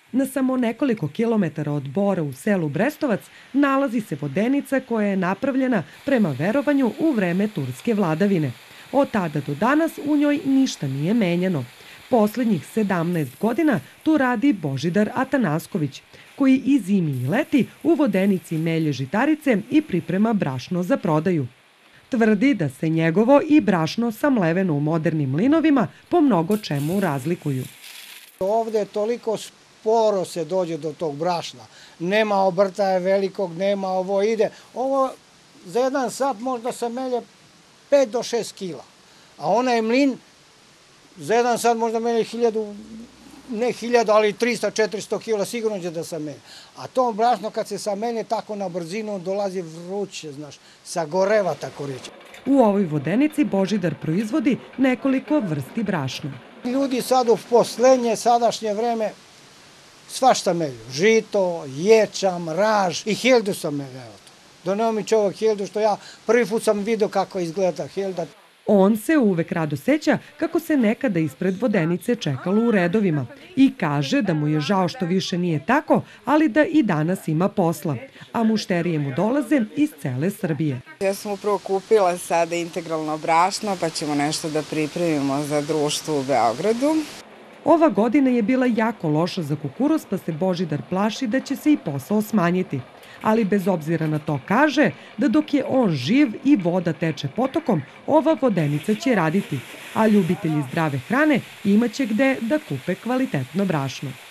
Na samo nekoliko kilometara od Bora u selu Brestovac nalazi se vodenica koja je napravljena prema verovanju u vreme turske vladavine. Od tada do danas u njoj ništa nije menjano. Poslednjih 17 godina tu radi Božidar Atanasković, koji i zimi i leti u vodenici melje žitarice i priprema brašno za prodaju. Tvrdi da se njegovo i brašno samleveno u modernim mlinovima po mnogo čemu razlikuju. Ovde toliko sporo se dođe do tog brašna. Nema obrtaja velikog, nema ovo ide. Ovo za 1 sat možda se melje 5 do 6 kila. A onaj mlin za 1 sat možda melje 1000, ne 1000, ali 300-400 kila sigurno će da se melje. A to brašno kad se samelje tako na brzinu dolazi vruće, znaš, sagoreva tako reći. U ovoj vodenici Božidar proizvodi nekoliko vrsti brašna. Ljudi sad u poslednje sadašnje vreme svašta melju. Žito, ječam, raž i hildu sam meleo. Doneo mi čovjek hildu što ja prvi put sam vidio kako izgleda hilda. On se uvek rado seća kako se nekada ispred vodenice čekalo u redovima i kaže da mu je žao što više nije tako, ali da i danas ima posla, a mušterije mu dolaze iz cele Srbije. Ja sam upravo kupila sada integralno brašno, pa ćemo nešto da pripremimo za društvo u Beogradu. Ova godina je bila jako loša za kukuruz, pa se Božidar plaši da će se i posao smanjiti. Ali bez obzira na to kaže da dok je on živ i voda teče potokom, ova vodenica će raditi, a ljubitelji zdrave hrane imaće gde da kupe kvalitetno brašno.